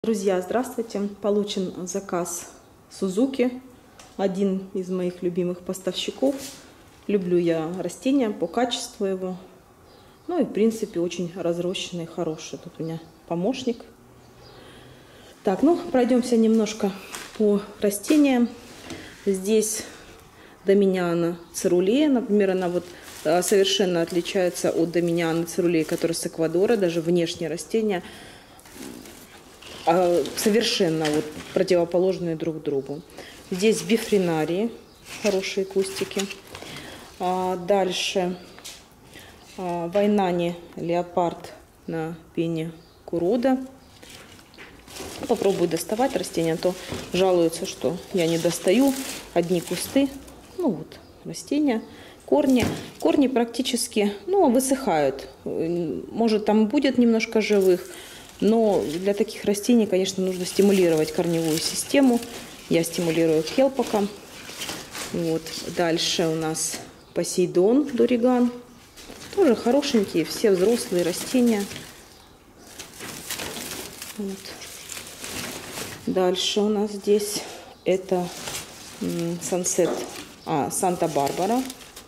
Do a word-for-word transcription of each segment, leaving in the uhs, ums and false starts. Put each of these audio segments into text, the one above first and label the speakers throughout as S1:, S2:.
S1: Друзья, здравствуйте! Получен заказ Сузуки, один из моих любимых поставщиков. Люблю я растения по качеству его. Ну и в принципе очень разрощенный, хороший. Тут у меня помощник. Так, ну пройдемся немножко по растениям. Здесь доминиана цирулея. Например, она вот совершенно отличается от доминианы цирулеи, которая с Эквадора. Даже внешние растения совершенно вот противоположные друг другу. Здесь бифренарии, хорошие кустики. А дальше а, вайнани леопард на пене куруда. Попробую доставать растения, а то жалуются, что я не достаю. Одни кусты, ну вот растения, корни. Корни практически, ну, высыхают. Может, там будет немножко живых. Но для таких растений, конечно, нужно стимулировать корневую систему. Я стимулирую хелпоком. Вот. Дальше у нас Посейдон, дориган. Тоже хорошенькие, все взрослые растения. Вот. Дальше у нас здесь это Сансет, а, Санта-Барбара.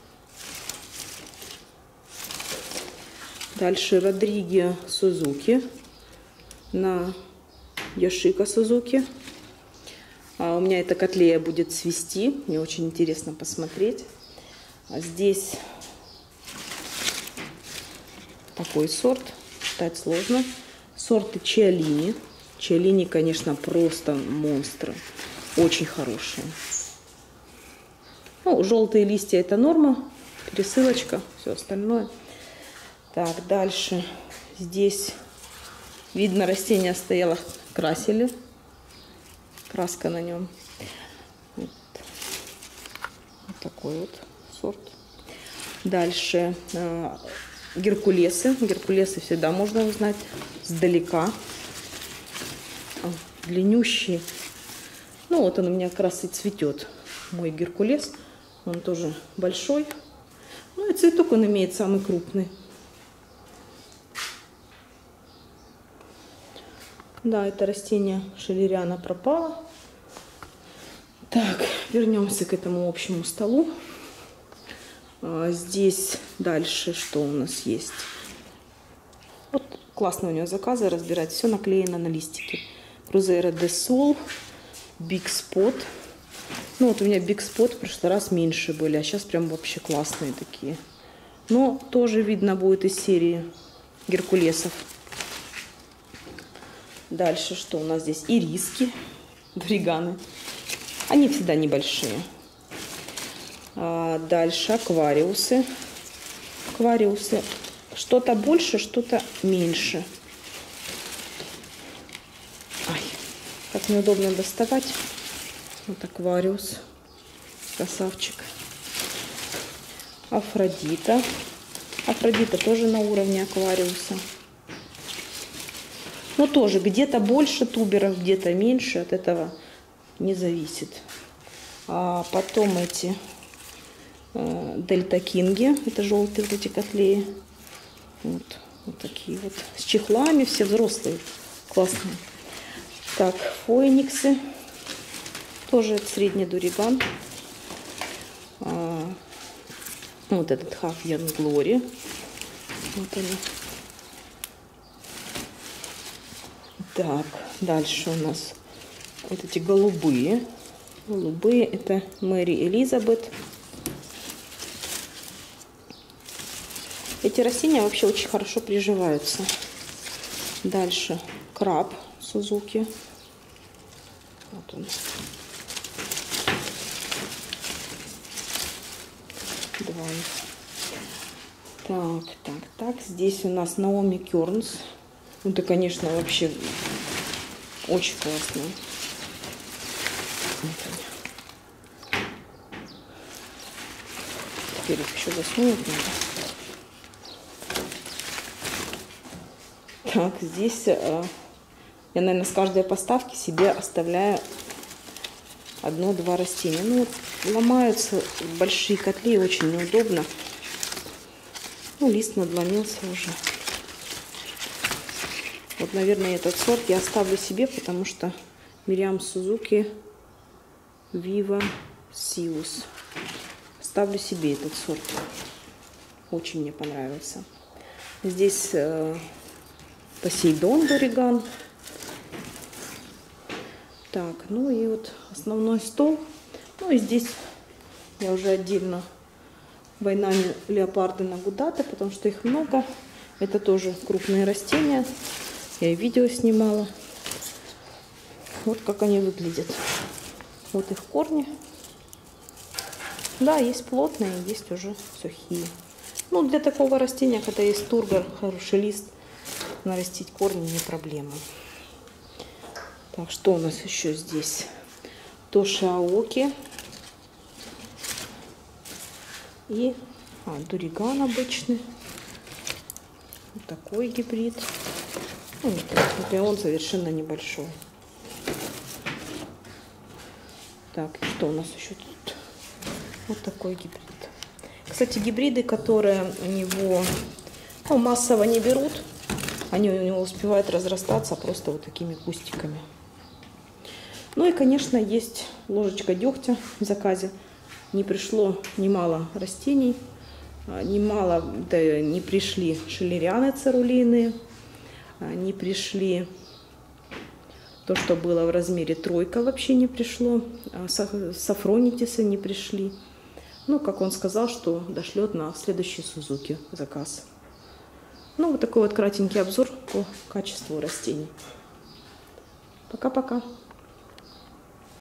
S1: Дальше Родригио Сузуки. На Яшика Сузуки. А у меня эта котлея будет цвести. Мне очень интересно посмотреть. А здесь такой сорт. Читать сложно. Сорты Чиолини. Чиолини, конечно, просто монстры. Очень хорошие. Ну, желтые листья это норма. Пересылочка. Все остальное. Так, дальше. Здесь... Видно, растение стояло, красили. Краска на нем. Вот, вот такой вот сорт. Дальше э, геркулесы. Геркулесы всегда можно узнать сдалека. Длиннющий. Ну вот он у меня как раз и цветет. Мой геркулес. Он тоже большой. Ну и цветок он имеет самый крупный. Да, это растение шелериана пропало. Так, вернемся к этому общему столу. А, здесь дальше что у нас есть? Вот классно у нее заказы разбирать. Все наклеено на листики. Крузейра де Сол, Биг Спот. Ну вот у меня Биг Спот в прошлый раз меньше были, а сейчас прям вообще классные такие. Но тоже видно будет из серии геркулесов. Дальше что у нас здесь? Ириски, дориганы. Они всегда небольшие. А дальше аквариусы. Аквариусы. Что-то больше, что-то меньше. Ай, как неудобно доставать. Вот аквариус. Красавчик. Афродита. Афродита тоже на уровне аквариуса. Но тоже где-то больше туберов, где-то меньше, от этого не зависит. А потом эти э, Дельта Кинги, это желтые вот эти котлеи. Вот, вот такие вот. С чехлами, все взрослые, классные. Так, фоэниксы. Тоже средний дориган. А, вот этот Half Young Glory. Вот они. Так, дальше у нас вот эти голубые. Голубые это Мэри Элизабет. Эти растения вообще очень хорошо приживаются. Дальше краб Сузуки. Вот он. Два. Так, так, так. Здесь у нас Наоми Кернс. Это, конечно, вообще очень классно. Теперь их еще засунуть надо. Так, здесь э, я, наверное, с каждой поставки себе оставляю одно-два растения. Ну, вот, ломаются большие котли, очень неудобно. Ну, лист надломился уже. Вот Вот, наверное, этот сорт я оставлю себе, потому что Мириам Сузуки Viva Sius. Оставлю себе этот сорт. Очень мне понравился. Здесь э, Посейдон Дориган. Так, ну и вот основной стол. Ну и здесь я уже отдельно войнами леопарды нагудата, потому что их много. Это тоже крупные растения. Я и видео снимала. Вот как они выглядят. Вот их корни. Да, есть плотные, есть уже сухие. Ну, для такого растения, когда есть тургор, хороший лист, нарастить корни не проблема. Так, что у нас еще здесь? Тошиаоки. И а, Дориган обычный. Вот такой гибрид. Ну, например, он совершенно небольшой. Так, что у нас еще тут? Вот такой гибрид. Кстати, гибриды, которые у него ну, массово не берут, они у него успевают разрастаться просто вот такими кустиками. Ну и, конечно, есть ложечка дегтя в заказе. Не пришло немало растений, немало, да, не пришли шиллерианы цирулейные, не пришли то, что было в размере тройка, вообще не пришло, сафронитисы не пришли. Ну, как он сказал, что дошлет на следующий Сузуки заказ. Ну, вот такой вот кратенький обзор по качеству растений. Пока-пока.